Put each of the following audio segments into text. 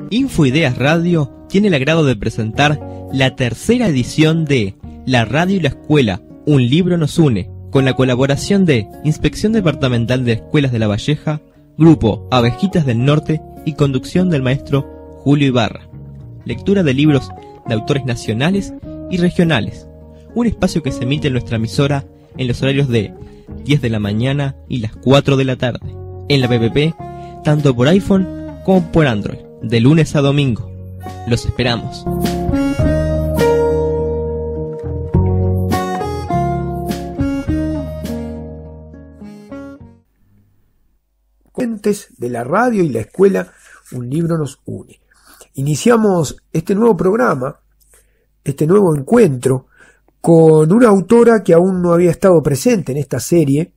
Infoideas Radio tiene el agrado de presentar la tercera edición de La Radio y la Escuela, un libro nos une, con la colaboración de Inspección Departamental de Escuelas de La Valleja, Grupo Abejitas del Norte y conducción del maestro Julio Ibarra. Lectura de libros de autores nacionales y regionales. Un espacio que se emite en nuestra emisora en los horarios de 10 de la mañana y las 4 de la tarde. En la PPP, tanto por iPhone como por Android, de lunes a domingo. Los esperamos. De la radio y la escuela, un libro nos une. Iniciamos este nuevo programa, este nuevo encuentro, con una autora que aún no había estado presente en esta serie.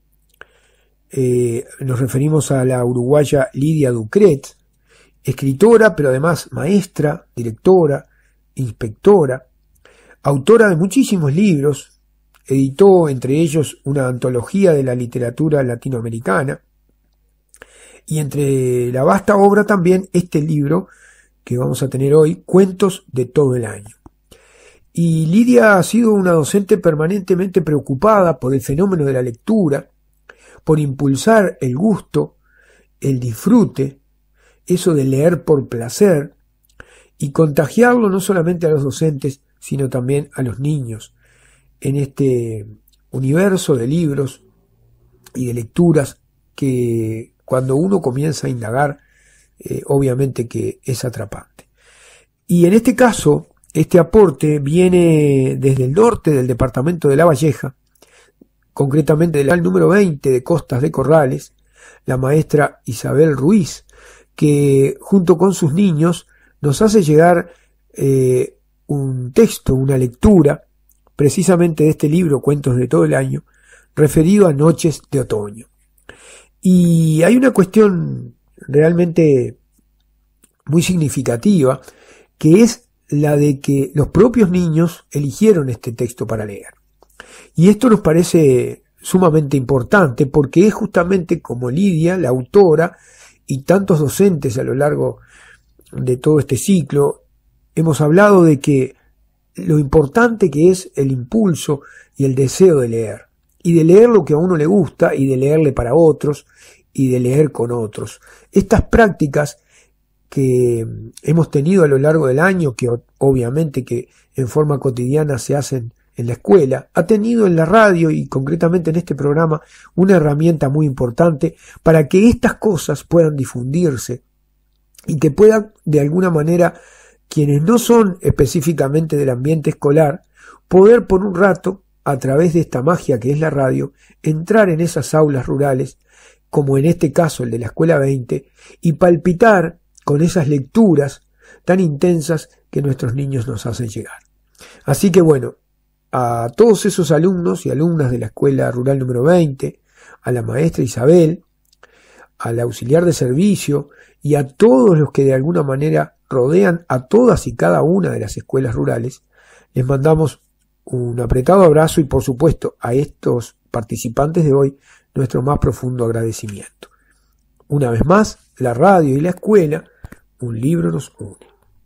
Nos referimos a la uruguaya Lidia Ducret, escritora, pero además maestra, directora, inspectora, autora de muchísimos libros. Editó entre ellos una antología de la literatura latinoamericana, y entre la vasta obra también este libro que vamos a tener hoy, Cuentos de todo el año. Y Lidia ha sido una docente permanentemente preocupada por el fenómeno de la lectura, por impulsar el gusto, el disfrute, eso de leer por placer, y contagiarlo no solamente a los docentes, sino también a los niños, en este universo de libros y de lecturas que cuando uno comienza a indagar, obviamente que es atrapante. Y en este caso, este aporte viene desde el norte del departamento de La Valleja, concretamente del número 20 de Costas de Corrales, la maestra Isabel Ruiz, que junto con sus niños nos hace llegar un texto, una lectura, precisamente de este libro, Cuentos de todo el año, referido a Noches de Otoño. Y hay una cuestión realmente muy significativa, que es la de que los propios niños eligieron este texto para leer. Y esto nos parece sumamente importante, porque es justamente como Lidia, la autora, y tantos docentes a lo largo de todo este ciclo, hemos hablado de que lo importante que es el impulso y el deseo de leer. Y de leer lo que a uno le gusta, y de leerle para otros, y de leer con otros. Estas prácticas que hemos tenido a lo largo del año, que obviamente que en forma cotidiana se hacen en la escuela, ha tenido en la radio y concretamente en este programa una herramienta muy importante para que estas cosas puedan difundirse y que puedan de alguna manera quienes no son específicamente del ambiente escolar poder por un rato, a través de esta magia que es la radio, entrar en esas aulas rurales, como en este caso el de la Escuela 20, y palpitar con esas lecturas tan intensas que nuestros niños nos hacen llegar. Así que bueno, a todos esos alumnos y alumnas de la Escuela Rural número 20, a la maestra Isabel, al auxiliar de servicio y a todos los que de alguna manera rodean a todas y cada una de las escuelas rurales, les mandamos un apretado abrazo y por supuesto a estos participantes de hoy nuestro más profundo agradecimiento. Una vez más, la radio y la escuela, un libro nos une.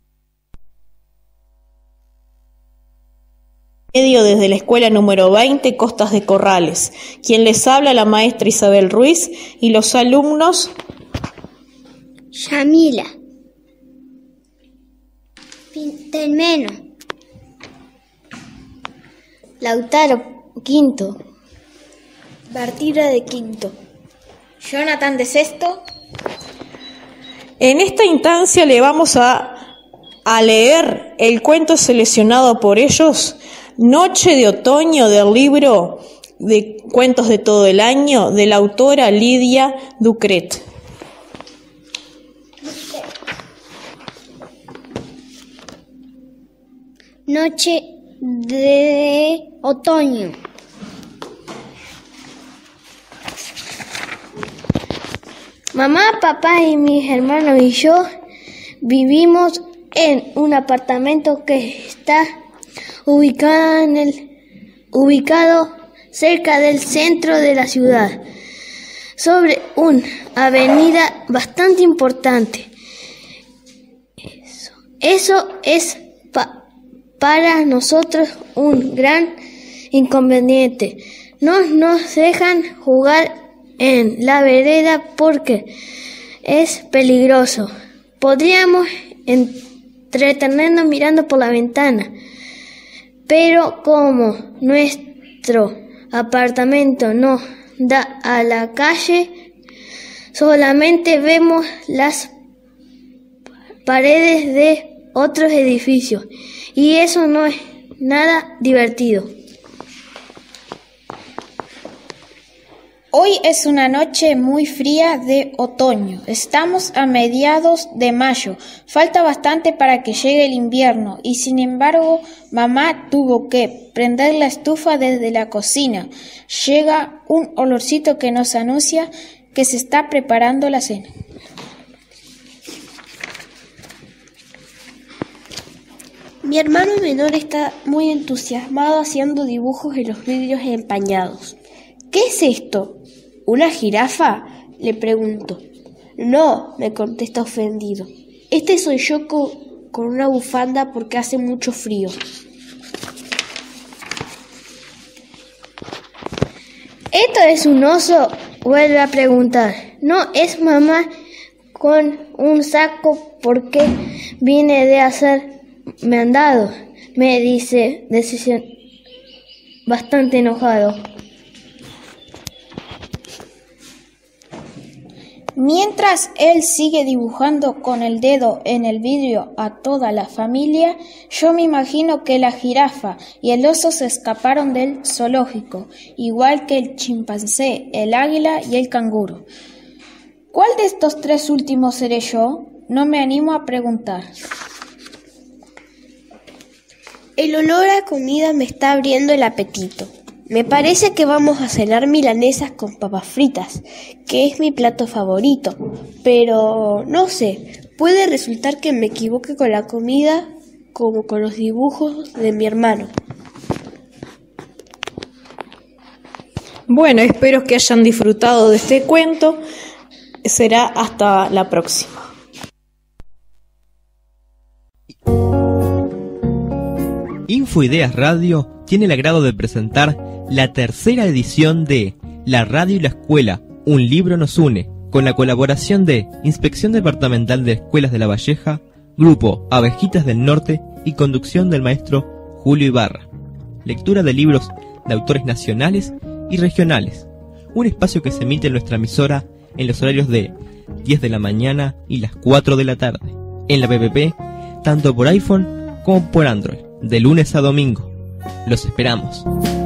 Medio desde la escuela número 20, Costas de Corrales. Quien les habla, la maestra Isabel Ruiz, y los alumnos Yamila Pintelmeno, Lautaro quinto, Bartira de quinto, Jonathan de sexto. En esta instancia le vamos a leer el cuento seleccionado por ellos, Noche de Otoño, del libro de Cuentos de todo el año, de la autora Lidia Ducret. Noche de otoño. Mamá, papá y mis hermanos y yo vivimos en un apartamento que está ubicado cerca del centro de la ciudad, sobre una avenida bastante importante. Eso es para nosotros un gran inconveniente. No nos dejan jugar en la vereda porque es peligroso. Podríamos entretenernos mirando por la ventana, pero como nuestro apartamento no da a la calle, solamente vemos las paredes de otros edificios y eso no es nada divertido. Hoy es una noche muy fría de otoño. Estamos a mediados de mayo. Falta bastante para que llegue el invierno y sin embargo mamá tuvo que prender la estufa desde la cocina. Llega un olorcito que nos anuncia que se está preparando la cena. Mi hermano menor está muy entusiasmado haciendo dibujos en los vidrios empañados. ¿Qué es esto? ¿Una jirafa?, le pregunto. No, me contesta ofendido. Este soy yo con una bufanda porque hace mucho frío. ¿Esto es un oso?, vuelve a preguntar. No, es mamá con un saco porque vine de hacer mandado, me dice bastante enojado. Mientras él sigue dibujando con el dedo en el vidrio a toda la familia, yo me imagino que la jirafa y el oso se escaparon del zoológico, igual que el chimpancé, el águila y el canguro. ¿Cuál de estos tres últimos seré yo? No me animo a preguntar. El olor a comida me está abriendo el apetito. Me parece que vamos a cenar milanesas con papas fritas, que es mi plato favorito, pero no sé, puede resultar que me equivoque con la comida como con los dibujos de mi hermano. Bueno, espero que hayan disfrutado de este cuento. Será hasta la próxima. Infoideas Radio tiene el agrado de presentar la tercera edición de La Radio y la Escuela, un libro nos une, con la colaboración de Inspección Departamental de Escuelas de La Valleja, Grupo Abejitas del Norte y conducción del maestro Julio Ibarra. Lectura de libros de autores nacionales y regionales. Un espacio que se emite en nuestra emisora en los horarios de 10 de la mañana y las 4 de la tarde. En la PPP, tanto por iPhone como por Android, de lunes a domingo. Los esperamos.